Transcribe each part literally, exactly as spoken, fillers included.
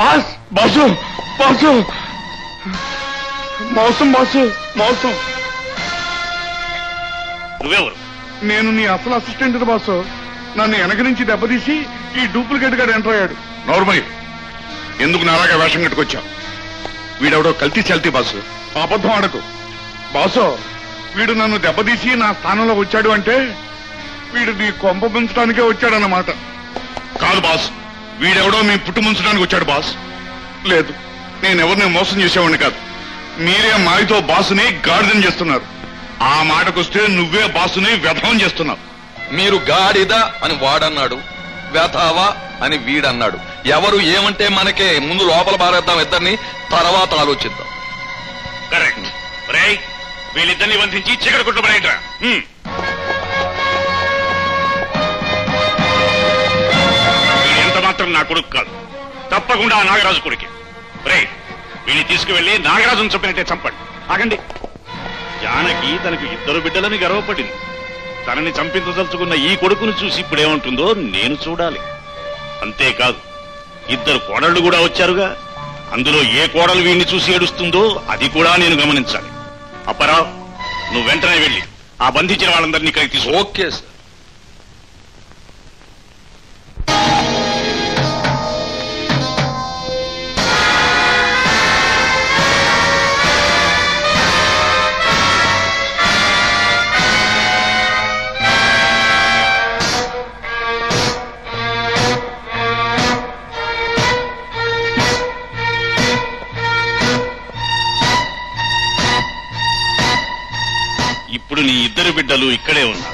Boss boss boss మోసం boss మోసం. నువ్వెవరు? నేను నీ అసలు అసిస్టెంట్ బాసు. నన్ను వెనక నుంచి దెబ్బతీసి ఈ డూప్లికేట్ గారు ఎంటర్ అయ్యాడు. నోర్మయ్య, ఎందుకు నాలాగా వేషం కట్టుకొచ్చా? వీడెవడో కల్తీ చల్తీ బాసు. అబద్ధం ఆడకు బాసు. వీడు నన్ను దెబ్బతీసి నా స్థానంలో వచ్చాడు అంటే వీడు నీ కొంప పెంచడానికే వచ్చాడన్నమాట. కాదు బాస్, వీడెవడో మీ పుట్టు ముంచడానికి వచ్చాడు బాస్. లేదు, నేనెవరిని మోసం చేసేవాడిని కాదు. మీరే మాయతో బాసుని గాడిదం చేస్తున్నారు. ఆ మాటకొస్తే నువ్వే బాసుని వ్యధం చేస్తున్నావు. మీరు గాడిద అని వాడన్నాడు, వ్యథావా అని వీడన్నాడు. ఎవరు ఏమంటే మనకే, ముందు లోపల బారేద్దాం ఇద్దరిని, తర్వాత ఆలోచిద్దాం. కరెక్ట్. రేయ్, వీళ్ళిద్దరిని బంధించి చీకటి కొట్టు పడేయట్రా. వీడు ఎంత మాత్రం నా కొడుకు కాదు, తప్పకుండా ఆ నాగరాజు కొడుకే. రేయ్, వీళ్ళని తీసుకువెళ్లి నాగరాజును చంపినట్టే చంపండి. ఆగండి. జానకి తనకు ఇద్దరు బిడ్డలని గర్వపడింది. తనని చంపించదలుచుకున్న ఈ కొడుకును చూసి ఇప్పుడేమంటుందో నేను చూడాలి. అంతేకాదు, ఇద్దరు కోడళ్లు కూడా వచ్చారుగా, అందులో ఏ కోడలు వీడిని చూసి ఏడుస్తుందో అది కూడా నేను గమనించాలి. అప్పరావు, నువ్వు వెంటనే వెళ్ళి ఆ బంధించిన వాళ్ళందరినీ ఇక్కడికి తీసు. Okay sir. ఇప్పుడు నీ ఇద్దరు బిడ్డలు ఇక్కడే ఉన్నారు.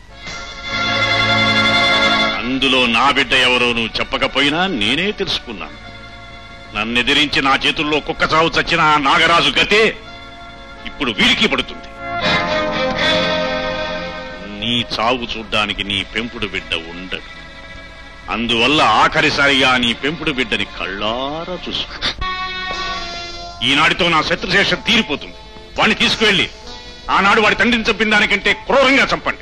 అందులో నా బిడ్డ ఎవరో నువ్వు చెప్పకపోయినా నేనే తెలుసుకున్నాను. నన్నెదిరించి నా చేతుల్లో కుక్క చావు చచ్చిన ఆ నాగరాజు గతే ఇప్పుడు వీడికి పడుతుంది. నీ చావు చూడ్డానికి నీ పెంపుడు బిడ్డ ఉండడు. అందువల్ల ఆఖరిసారిగా నీ పెంపుడు బిడ్డని కళ్ళారా చూసుకో. ఈనాటితో నా శత్రుశేషం తీరిపోతుంది. వాణ్ణి తీసుకువెళ్ళి ఆనాడు వాడి తండ్రిని చంపిన దానికంటే క్రూరంగా చంపండి.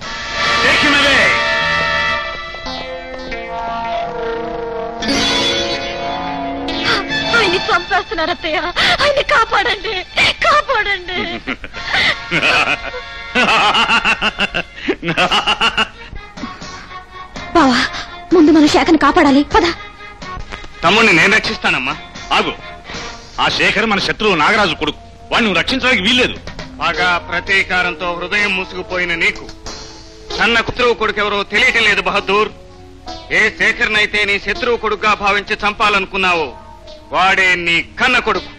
ఆయన్ని చంపేస్తున్నారు అత్తయ్య, ఆయన్ని కాపాడండి, కాపాడండి. బావా, ముందు మన శాఖను కాపాడాలి. పద. తమ్ముడిని నేను రక్షిస్తానమ్మా. ఆగు. ఆ శేఖర్ మన శత్రువు నాగరాజు కొడుకు. వాడిని నువ్వు రక్షించడానికి వీల్లేదు. బాగా ప్రతీకారంతో హృదయం మూసుకుపోయిన నీకు తన శత్రువు కొడుకెవరో తెలియటం లేదు బహదూర్. ఏ శేఖర్నైతే నీ శత్రువు కొడుకుగా భావించి చంపాలనుకున్నావో వాడే నీ కన్న కొడుకు.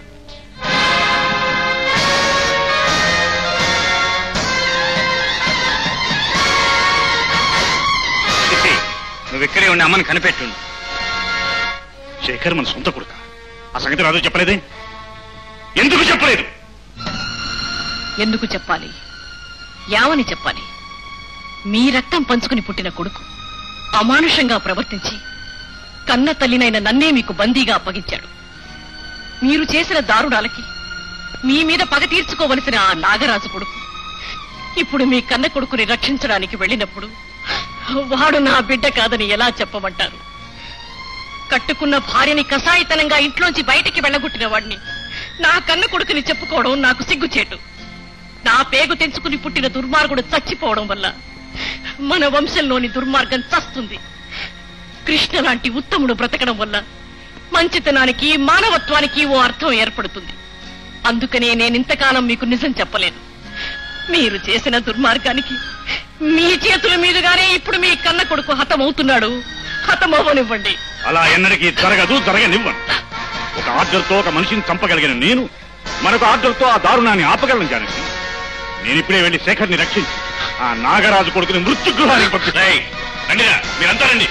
నువ్వు ఇక్కడే ఉండి అమ్మని కనిపెట్టుండు. శేఖర్ మన సొంత కొడుక. ఆ సంగతి రాజు చెప్పలేదే? ఎందుకు చెప్పలేదు? ఎందుకు చెప్పాలి? యావని చెప్పాలి? మీ రక్తం పంచుకుని పుట్టిన కొడుకు అమానుషంగా ప్రవర్తించి కన్న తల్లినైన నన్నే మీకు బందీగా అప్పగించాడు. మీరు చేసిన దారుణాలకి మీ మీద పగ తీర్చుకోవలసిన ఆ నాగరాజు కొడుకు ఇప్పుడు మీ కన్న కొడుకుని రక్షించడానికి వెళ్ళినప్పుడు వాడు నా బిడ్డ కాదని ఎలా చెప్పమంటారు? కట్టుకున్న భార్యని కసాయితనంగా ఇంట్లోంచి బయటికి వెళ్ళగొట్టిన వాడిని నా కన్న కొడుకుని చెప్పుకోవడం నాకు సిగ్గుచేటు. నా పేగు తెంచుకుని పుట్టిన దుర్మార్గుడు చచ్చిపోవడం వల్ల మన వంశంలోని దుర్మార్గం చస్తుంది. కృష్ణ లాంటి ఉత్తముడు బ్రతకడం వల్ల మంచితనానికి మానవత్వానికి ఓ అర్థం ఏర్పడుతుంది. అందుకనే నేనింతకాలం మీకు నిజం చెప్పలేను. మీరు చేసిన దుర్మార్గానికి మీ చేతుల మీదుగానే ఇప్పుడు మీ కన్న కొడుకు హతమవుతున్నాడు. హతమవ్వనివ్వండి. అలా ఎన్నటికీ జరగదు, జరగనివ్వను. ఒక ఆర్డర్తో ఒక మనిషిని చంపగలిగిన నేను మరొక ఆర్డర్తో ఆ దారుణాన్ని ఆపగలను. జానకి, నేనిప్పుడే వెళ్లి శేఖర్ని రక్షించి ఆ నాగరాజు కొడుకుని మృత్యుగృహానికి పంపిస్తాయి. రండిరా, మీరంతా రండి.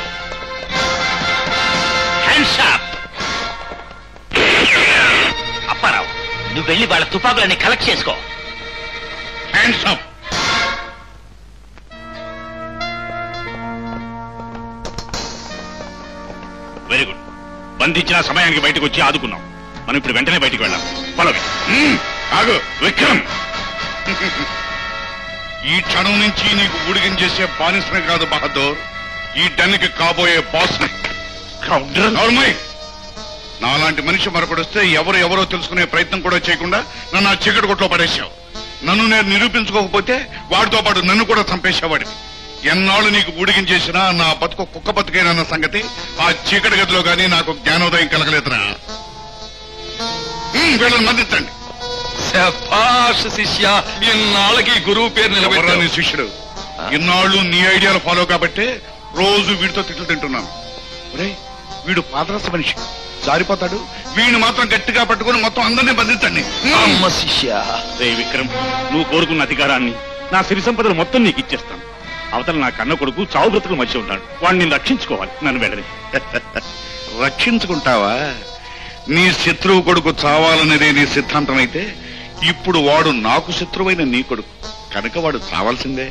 అప్పారావు, నువ్వు వెళ్ళి వాళ్ళ తుపాకులన్నీ కలెక్ట్ చేసుకో. Hands up. Very good. బంధించిన సమయానికి బయటకు వచ్చి ఆదుకున్నాం. మనం ఇప్పుడు వెంటనే బయటికి వెళ్ళాం. పలవి. ఆగు విక్రమ్. ఈ క్షణం నుంచి నీకు ఊడిగం చేసే బానిసమే కాదు బహదూర్, ఈ డన్కి కాబోయే బాస్ని. నాలాంటి మనిషి మరొకడొస్తే ఎవరు ఎవరో తెలుసుకునే ప్రయత్నం కూడా చేయకుండా నన్ను ఆ చీకటి కొట్లో పడేశావు. నన్ను నేను నిరూపించుకోకపోతే వాడితో పాటు నన్ను కూడా చంపేసేవాడివి. ఎన్నాళ్ళు నీకు ఊడిగించేసినా నా బతుకు కుక్క బతుకైనా సంగతి ఆ చీకటి గదిలో గానీ నాకు జ్ఞానోదయం కలగలేదురా. వీళ్ళని మందించండి. శభాష్ శిష్య, ఇన్నాళ్ళకి గురువు పేరు నిలబెట్టావు. నీ శిష్యుడు ఇన్నాళ్ళు నీ ఐడియాలు ఫాలో కాబట్టే రోజు వీడితో తిట్లు తింటున్నాను. ఒరేయ్, వీడు పాదరస మనిషి, జారిపోతాడు. వీడిని మాత్రం గట్టిగా పట్టుకుని మొత్తం అందరినీ బంధించండి. అమ్మ శిష్య. రే విక్రమ్, నువ్వు కోరుకున్న అధికారాన్ని, నా సిరి సంపదలు మొత్తం నీకు ఇచ్చేస్తాను. అవతల నా కన్న కొడుకు చావు బ్రతుకులు మధ్య ఉన్నాడు. వాడిని రక్షించుకోవాలి. నన్ను వెళ్ళని. రక్షించుకుంటావా? నీ శత్రువు కొడుకు చావాలనేదే నీ సిద్ధాంతం అయితే ఇప్పుడు వాడు నాకు శత్రువైన నీ కొడుకు కనుక వాడు చావాల్సిందే.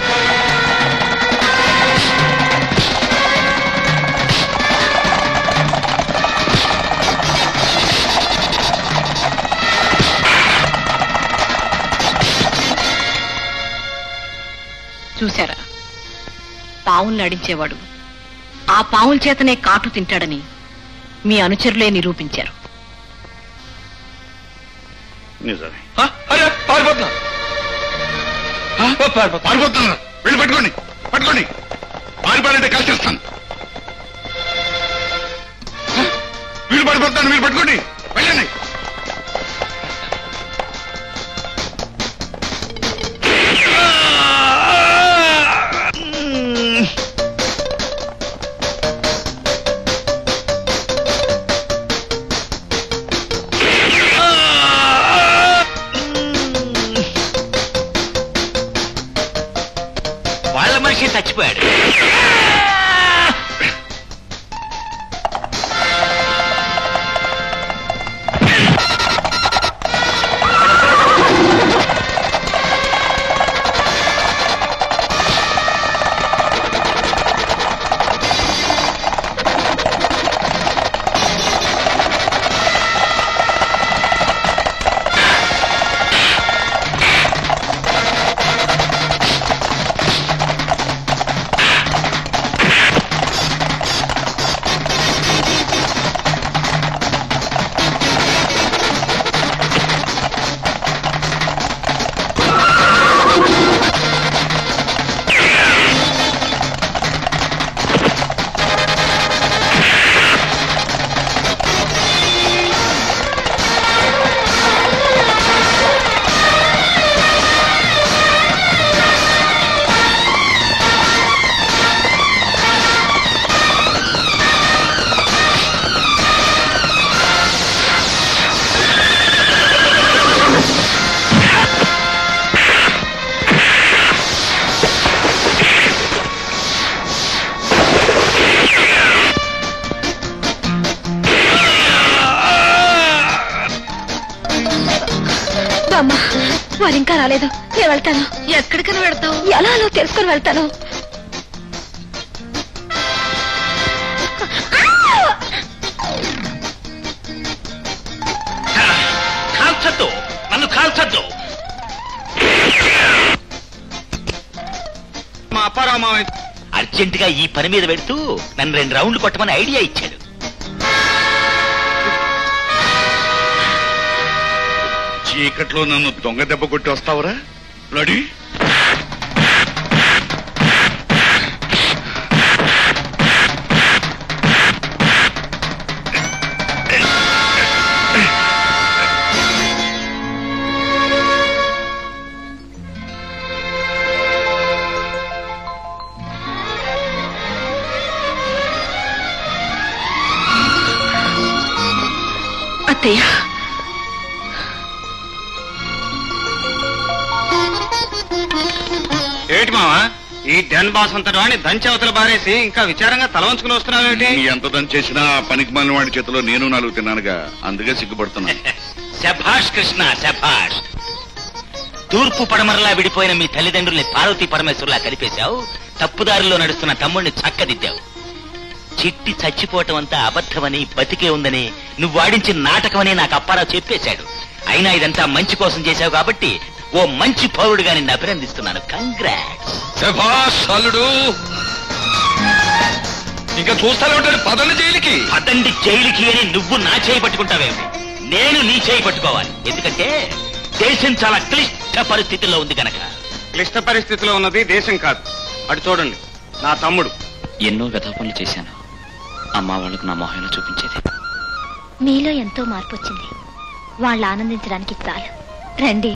చూశారా, పావుల్ని నడించేవాడు ఆ పావుల చేతనే కాటు తింటాడని మీ అనుచరులే నిరూపించారు. నిజమే. అరే పారిపోతున్నా, పారిపోతున్నా. వెళ్ళి పట్టుకోండి, పట్టుకోండి. పారిపోయాలంటే కాల్చేస్తాను. వీళ్ళు పడిపోతాను. వీళ్ళు పట్టుకోండి, వెళ్ళండి. వాళ్ళ మనిషి చచ్చిపోయాడు. అమ్మా, వారు ఇంకా రాలేదు. నేను వెళ్తాను. ఎక్కడికైనా వెళ్తావు? ఎలా అలా తెలుసుకొని వెళ్తాను. కాల్చద్దు, నన్ను కాల్చద్దు. మా అప్పారామా అర్జెంట్ గా ఈ పని మీద పెడుతూ నన్ను రెండు రౌండ్లు కొట్టమని ఐడియా ఇచ్చాడు. చీకట్లో నన్ను దొంగ దెబ్బ కొట్టి వస్తావురా రెడీ? అత్తయ్య, ఏమిటి మావా, ఈ డెన్ బాస్ అంతటి వాడిని దంచవతలు బారేసి ఇంకా విచారంగా తల వంచుకుని వస్తున్నావేమిటి? నీ ఎంత దని చేసినా ఆ పనికి మాలిన వాడి చేతిలో నేను నాలుగు తిన్నానుగా, అందుకే సిగ్గుపడుతున్నా. శభాష్ కృష్ణ, శభాష్. తూర్పు పడమరలా విడిపోయిన మీ తల్లిదండ్రుల్ని పార్వతీ పరమేశ్వరులా కలిపేశావు. తప్పుదారిలో నడుస్తున్న తమ్ముడిని చక్కదిద్దావు. చిట్టి చచ్చిపోవటం అంతా అబద్ధమని, బతికే ఉందని నువ్వు వాడించిన నాటకమని నాకు అప్పారావు చెప్పేశాడు. అయినా ఇదంతా మంచి కోసం చేశావు కాబట్టి ఓ మంచి పౌరుడిగా నిన్ను అభినందిస్తున్నాను. కంగ్రాట్స్. శభాష్ అల్లుడు. ఇంకా చూస్తానే ఉంటాడు. పదండి జైలుకి. పదండి జైలుకి అని నువ్వు నా చేయి పట్టుకుంటావేమి, నేను నీ చేయి పట్టుకోవాలి. ఎందుకంటే దేశం చాలా క్లిష్ట పరిస్థితుల్లో ఉంది గనక. క్లిష్ట పరిస్థితిలో ఉన్నది దేశం కాదు, అటు చూడండి, నా తమ్ముడు. ఎన్నో వ్యధ పనులు చేశాను, అమ్మా వాళ్ళకు నా మొహంలో చూపించేది. మీలో ఎంతో మార్పు వచ్చింది, వాళ్ళు ఆనందించడానికి చాలు. రండి.